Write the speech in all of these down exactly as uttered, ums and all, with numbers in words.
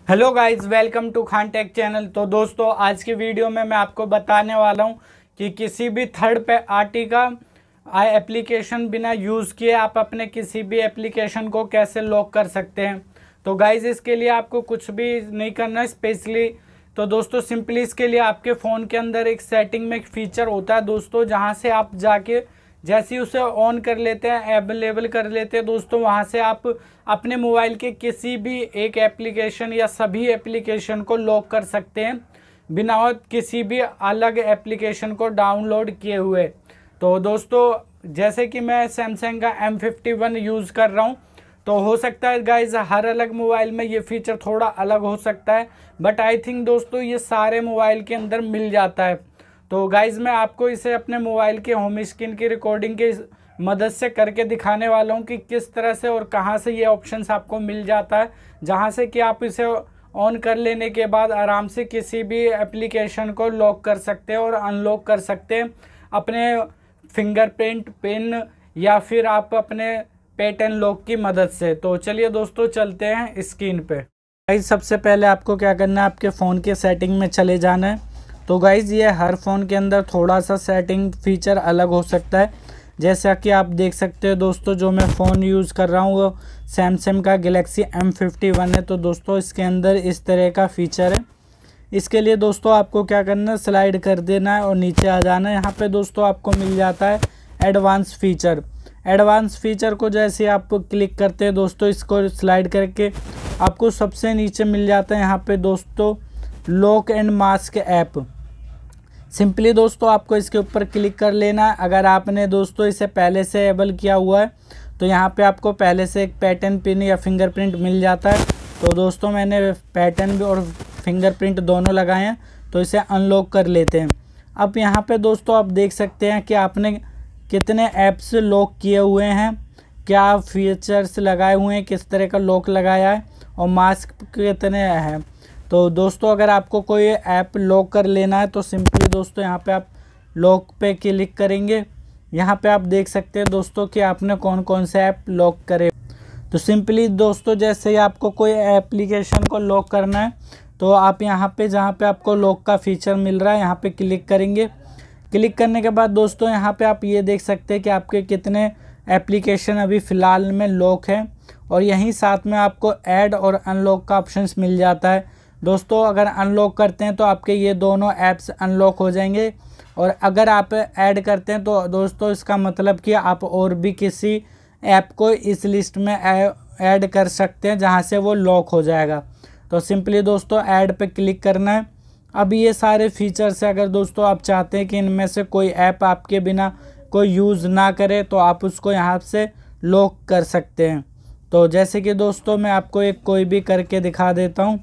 Hello guys, welcome to Khan tech channel. तो दोस्तों, आज की वीडियो में मैं आपको बताने वाला हूं कि किसी भी थर्ड पार्टी का एप्लीकेशन बिना यूज़ किए आप अपने किसी भी एप्लीकेशन को कैसे लॉक कर सकते हैं। तो गाइस, इसके लिए आपको कुछ भी नहीं करना है स्पेशली। तो दोस्तों, सिंपली इसके लिए आपके फ़ोन के अंदर एक सेटिंग में एक फ़ीचर होता है दोस्तों, जहां से आप जाके जैसे ही उसे ऑन कर लेते हैं, अवेलेबल कर लेते हैं दोस्तों, वहां से आप अपने मोबाइल के किसी भी एक एप्लीकेशन या सभी एप्लीकेशन को लॉक कर सकते हैं बिना किसी भी अलग एप्लीकेशन को डाउनलोड किए हुए। तो दोस्तों, जैसे कि मैं सैमसंग का एम फिफ्टी वन यूज़ कर रहा हूँ, तो हो सकता है गाइज हर अलग मोबाइल में ये फीचर थोड़ा अलग हो सकता है, बट आई थिंक दोस्तों ये सारे मोबाइल के अंदर मिल जाता है। तो गाइज मैं आपको इसे अपने मोबाइल के होम स्क्रीन की रिकॉर्डिंग के मदद से करके दिखाने वाला हूं कि किस तरह से और कहां से ये ऑप्शंस आपको मिल जाता है, जहां से कि आप इसे ऑन कर लेने के बाद आराम से किसी भी एप्लीकेशन को लॉक कर सकते हैं और अनलॉक कर सकते हैं अपने फिंगरप्रिंट, पिन या फिर आप अपने पैटर्न लॉक की मदद से। तो चलिए दोस्तों, चलते हैं स्क्रीन पे। गाइज सबसे पहले आपको क्या करना है, आपके फ़ोन के सेटिंग में चले जाना है। तो गाइज़ ये हर फ़ोन के अंदर थोड़ा सा सेटिंग फीचर अलग हो सकता है। जैसा कि आप देख सकते हो दोस्तों, जो मैं फ़ोन यूज़ कर रहा हूँ वो सैमसंग का गैलेक्सी एम फिफ्टी वन है। तो दोस्तों इसके अंदर इस तरह का फ़ीचर है। इसके लिए दोस्तों आपको क्या करना है, स्लाइड कर देना है और नीचे आ जाना है। यहाँ पे दोस्तों आपको मिल जाता है एडवांस फ़ीचर। एडवांस फ़ीचर को जैसे आप क्लिक करते हैं दोस्तों, इसको स्लाइड करके आपको सबसे नीचे मिल जाता है यहाँ पर दोस्तों lock and mask app. Simply दोस्तों आपको इसके ऊपर क्लिक कर लेना है। अगर आपने दोस्तों इसे पहले से एबल किया हुआ है तो यहाँ पे आपको पहले से एक पैटर्न, पिन या फिंगरप्रिंट मिल जाता है। तो दोस्तों मैंने पैटर्न भी और फिंगरप्रिंट दोनों लगाए हैं, तो इसे अनलॉक कर लेते हैं। अब यहाँ पे दोस्तों आप देख सकते हैं कि आपने कितने ऐप्स लॉक किए हुए हैं, क्या फीचर्स लगाए हुए हैं, किस तरह का लॉक लगाया है और मास्क कितने हैं। तो दोस्तों अगर आपको कोई ऐप लॉक कर लेना है तो सिंपली दोस्तों यहाँ पे आप लॉक पे क्लिक करेंगे। यहाँ पे आप देख सकते हैं दोस्तों कि आपने कौन कौन से ऐप लॉक करे। तो सिंपली दोस्तों जैसे ही आपको कोई एप्लीकेशन को लॉक करना है तो आप यहाँ पे जहाँ पे आपको लॉक का फीचर मिल रहा है यहाँ पे क्लिक करेंगे। क्लिक करने के बाद दोस्तों यहाँ पे आप ये देख सकते हैं कि आपके कितने एप्लीकेशन अभी फ़िलहाल में लॉक है, और यहीं साथ में आपको ऐड और अनलॉक का ऑप्शंस मिल जाता है। दोस्तों अगर अनलॉक करते हैं तो आपके ये दोनों ऐप्स अनलॉक हो जाएंगे, और अगर आप ऐड करते हैं तो दोस्तों इसका मतलब कि आप और भी किसी ऐप को इस लिस्ट में ऐड कर सकते हैं जहां से वो लॉक हो जाएगा। तो सिंपली दोस्तों ऐड पे क्लिक करना है। अब ये सारे फीचर्स से अगर दोस्तों आप चाहते हैं कि इनमें से कोई ऐप आपके बिना कोई यूज़ ना करे तो आप उसको यहाँ से लॉक कर सकते हैं। तो जैसे कि दोस्तों मैं आपको एक कोई भी करके दिखा देता हूँ।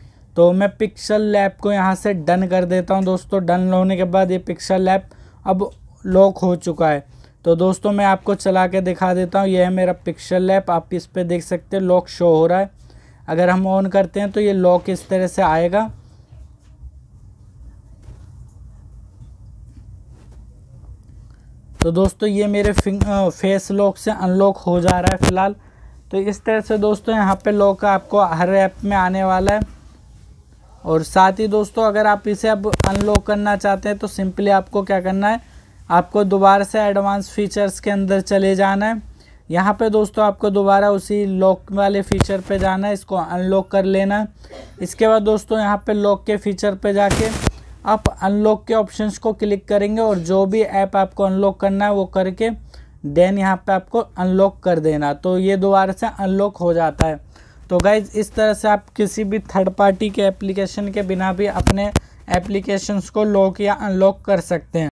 तो मैं पिक्सल लैब को यहाँ से डन कर देता हूँ दोस्तों। डन होने के बाद ये पिक्सल लैब अब लॉक हो चुका है। तो दोस्तों मैं आपको चला के दिखा देता हूँ। यह है मेरा पिक्सल लैब, आप इस पे देख सकते हैं लॉक शो हो रहा है। अगर हम ऑन करते हैं तो ये लॉक इस तरह से आएगा। तो दोस्तों ये मेरे फेस लॉक से अनलॉक हो जा रहा है फ़िलहाल। तो इस तरह से दोस्तों यहाँ पे लॉक आपको हर ऐप में आने वाला है। और साथ ही दोस्तों अगर आप इसे अब अनलॉक करना चाहते हैं तो सिंपली आपको क्या करना है, आपको दोबारा से एडवांस फीचर्स के अंदर चले जाना है। यहाँ पे दोस्तों आपको दोबारा उसी लॉक वाले फीचर पे जाना है, इसको अनलॉक कर लेना है। इसके बाद दोस्तों यहाँ पे लॉक के फीचर पे जाके आप अनलॉक के ऑप्शंस को क्लिक करेंगे और जो भी ऐप आपको अनलॉक करना है वो करके देन यहाँ पे आपको अनलॉक कर देना। तो ये दोबारा से अनलॉक हो जाता है। तो गाइज इस तरह से आप किसी भी थर्ड पार्टी के एप्लीकेशन के बिना भी अपने एप्लीकेशंस को लॉक या अनलॉक कर सकते हैं।